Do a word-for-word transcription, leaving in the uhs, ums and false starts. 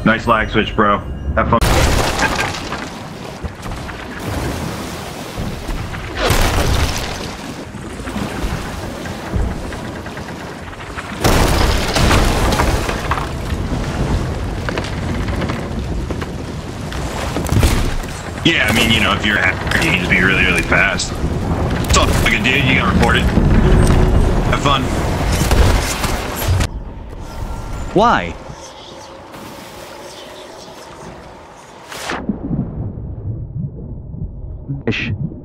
Nice lag switch, bro. Have fun. Yeah, I mean, you know, if you're a hacker, you need to be really, really fast. It's all fucking dude, you gotta report it. Have fun. Why? Ish.